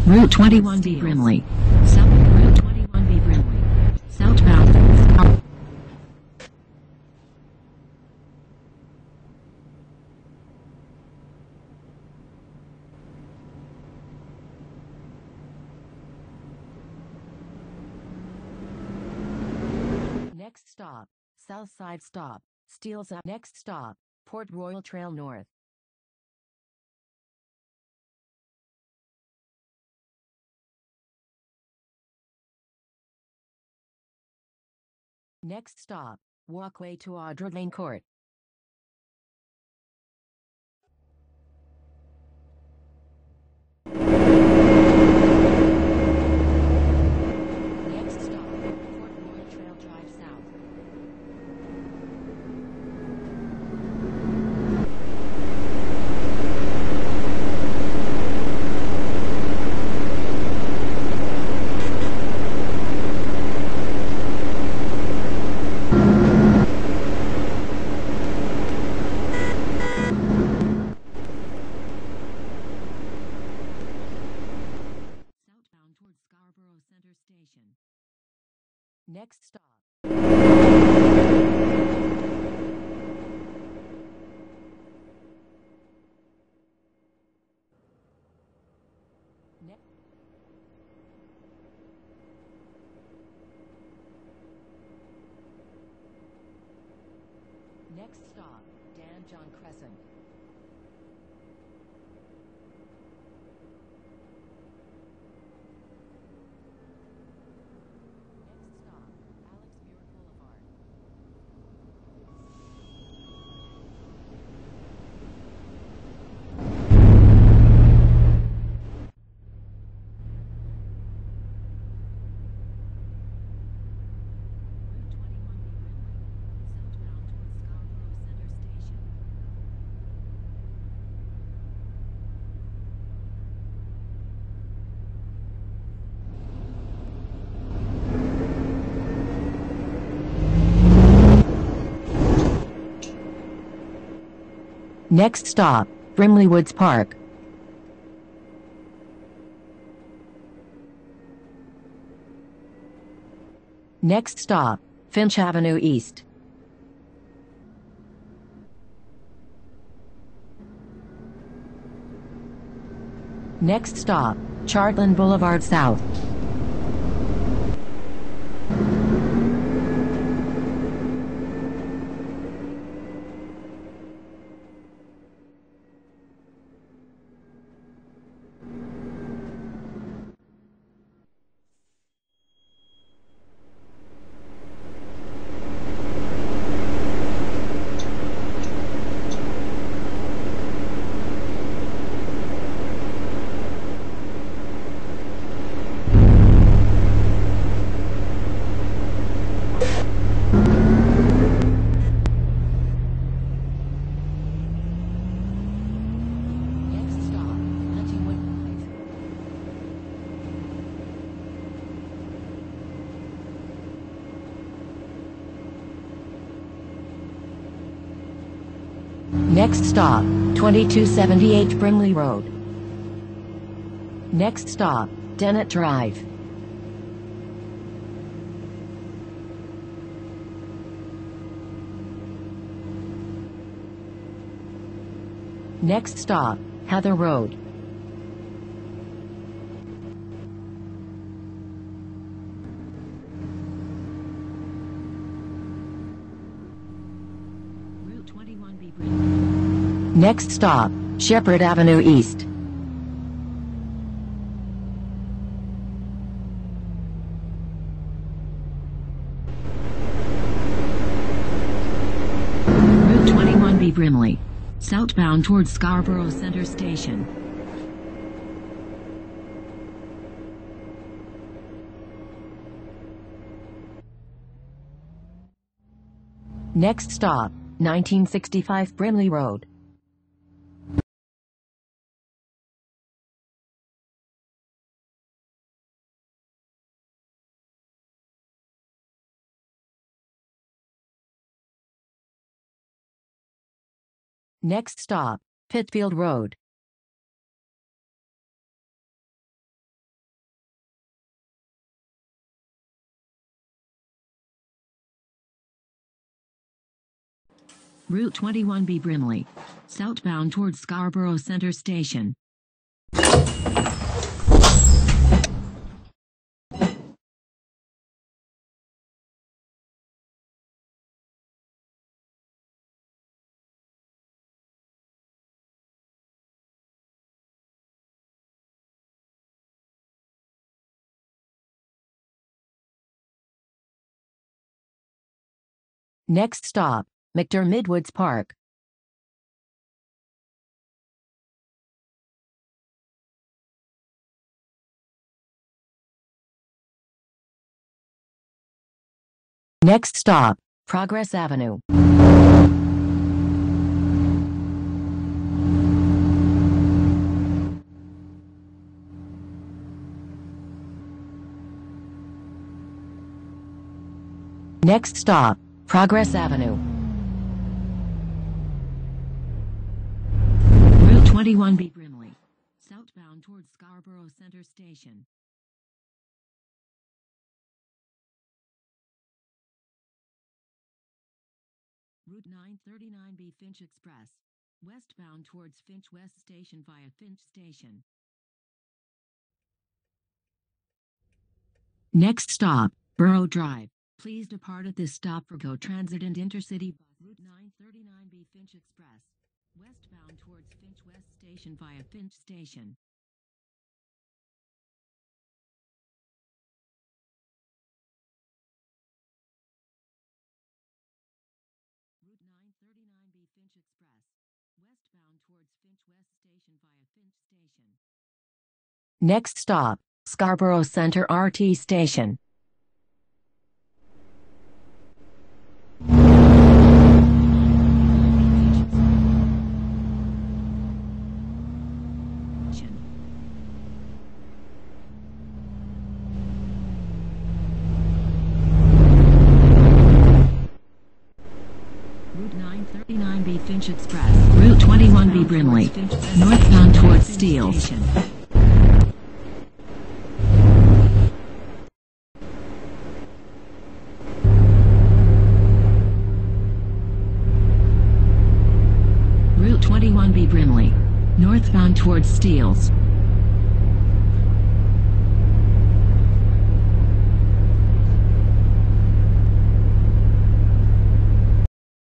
Route 21B Brimley. Route 21B Brimley. Southbound. Next stop, Southside stop, Steels up. Next stop, Port Royal Trail North. Next stop, walkway to Audra Lane Court. Next stop, Port Royal Trail Drive South. Southbound towards Scarborough Centre Station. Next stop. Next stop, Dan John Crescent. Next stop, Alex Muir Boulevard. Route 21B Brimley. Southbound towards Scarborough Centre Station. Next stop, Brimley Woods Park. Next stop, Finch Avenue East. Next stop, Chartland Boulevard South. Next stop, Huntingwood Drive. Next stop, 2278 Brimley Road. Next stop, Dennett Drive. Next stop, Heather Road. Route 21B Brimley. Next stop, Shepherd Avenue East. Route 21B Brimley. Southbound towards Scarborough Centre Station. Next stop, 1965 Brimley Road. Next stop, Pitfield Road. Route 21B Brimley, southbound towards Scarborough Centre Station. Next stop, McDermott Woods Park. Next stop, Progress Avenue. Next stop, Progress Avenue. Route 21B Brimley, southbound towards Scarborough Centre Station. Route 939B Finch Express, westbound towards Finch West Station via Finch Station. Next stop, Borough Drive. Please depart at this stop for GO Transit and Intercity Bus. Route 939B Finch Express, westbound towards Finch West Station via Finch Station. Route 939B Finch Express, westbound towards Finch West Station via Finch Station. Next stop, Scarborough Centre RT Station. Route 939B Finch Express, Route 21B Brimley, northbound towards Steel. Route 21B Brimley, northbound towards Steels.